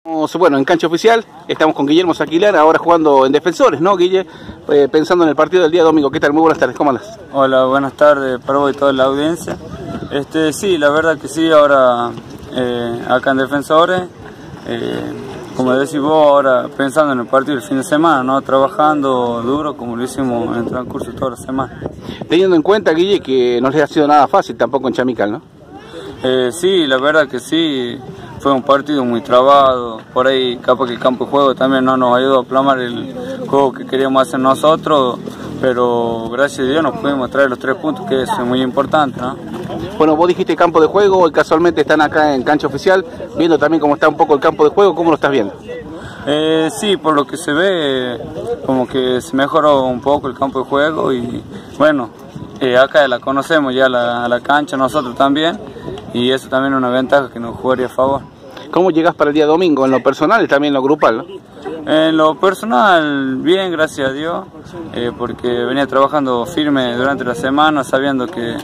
Bueno, en cancha oficial estamos con Guillermo Saquilán, ahora jugando en Defensores, ¿no, Guille? Pensando en el partido del día domingo. ¿Qué tal? Muy buenas tardes, ¿cómo andas? Hola, buenas tardes para vos y toda la audiencia. Sí, la verdad que sí, ahora acá en Defensores, como decís vos, ahora pensando en el partido del fin de semana, ¿no? Trabajando duro como lo hicimos en el transcurso de toda la semana. Teniendo en cuenta, Guille, que no les ha sido nada fácil tampoco en Chamical, ¿no? Sí, la verdad que sí, fue un partido muy trabado, por ahí capaz que el campo de juego también no nos ayudó a plasmar el juego que queríamos hacer nosotros, pero gracias a Dios nos pudimos traer los 3 puntos, que es muy importante, ¿no? Bueno, vos dijiste campo de juego, y casualmente están acá en cancha oficial, viendo también cómo está un poco el campo de juego, ¿cómo lo estás viendo? Sí, por lo que se ve, como que se mejoró un poco el campo de juego y bueno, acá la conocemos ya la cancha nosotros también, y eso también es una ventaja que nos jugaría a favor. ¿Cómo llegás para el día domingo? ¿En lo personal y también en lo grupal, no? En lo personal, bien, gracias a Dios, porque venía trabajando firme durante la semana, sabiendo que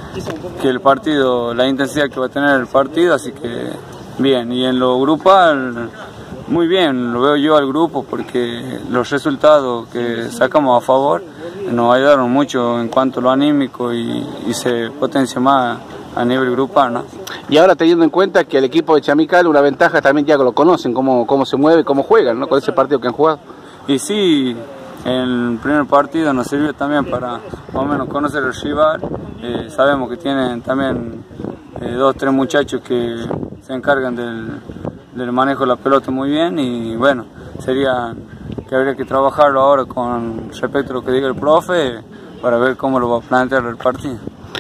el partido, la intensidad que va a tener el partido, así que bien. Y en lo grupal, muy bien, lo veo yo al grupo, porque los resultados que sacamos a favor nos ayudaron mucho en cuanto a lo anímico y se potencia más a nivel grupal, ¿no? Y ahora teniendo en cuenta que el equipo de Chamical, una ventaja también ya que lo conocen, cómo se mueve, cómo juegan, ¿no? Con ese partido que han jugado. Y sí, el primer partido nos sirvió también para más o menos conocer el rival. Sabemos que tienen también 2 o 3 muchachos que se encargan del manejo de la pelota muy bien, y bueno, sería que habría que trabajarlo ahora con respecto a lo que diga el profe para ver cómo lo va a plantear el partido.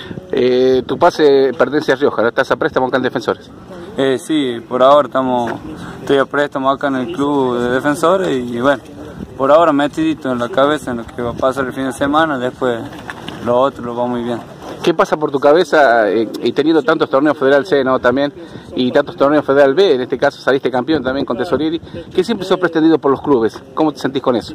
Tu pase pertenece a Rioja, ¿no? ¿Estás a préstamo acá en Defensores? Sí, por ahora estoy a préstamo acá en el club de Defensores y bueno, por ahora metidito en la cabeza en lo que va a pasar el fin de semana, después lo otro lo va muy bien. ¿Qué pasa por tu cabeza y teniendo tantos torneos Federal C, ¿no? También, y tantos torneos Federal B, en este caso saliste campeón también con Tesorieri, que siempre sos pretendido por los clubes? ¿Cómo te sentís con eso?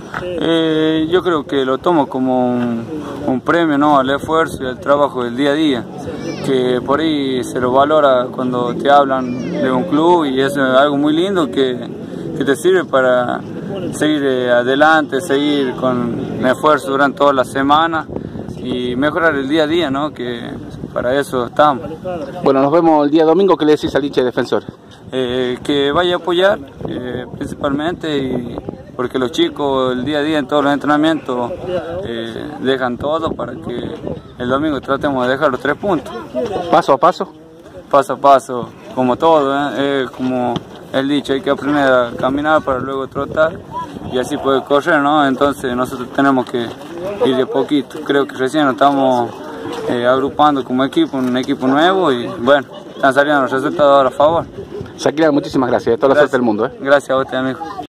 Yo creo que lo tomo como un premio, ¿no? Al esfuerzo y al trabajo del día a día, que por ahí se lo valora cuando te hablan de un club, y eso es algo muy lindo que te sirve para seguir adelante, seguir con esfuerzo durante toda la semana y mejorar el día a día, ¿no? Que para eso estamos. Bueno, nos vemos el día domingo. ¿Qué le decís al hincha de Defensores? Que vaya a apoyar principalmente, porque los chicos el día a día en todos los entrenamientos dejan todo para que el domingo tratemos de dejar los 3 puntos. ¿Paso a paso? Paso a paso, como todo, como el dicho, hay que aprender a caminar para luego trotar y así poder correr, ¿no? Entonces nosotros tenemos que ir de poquito. Creo que recién nos estamos agrupando como equipo, un equipo nuevo, y bueno, están saliendo los resultados ahora a favor. Saquilán, muchísimas gracias, de toda la suerte del mundo. Gracias a usted, amigo.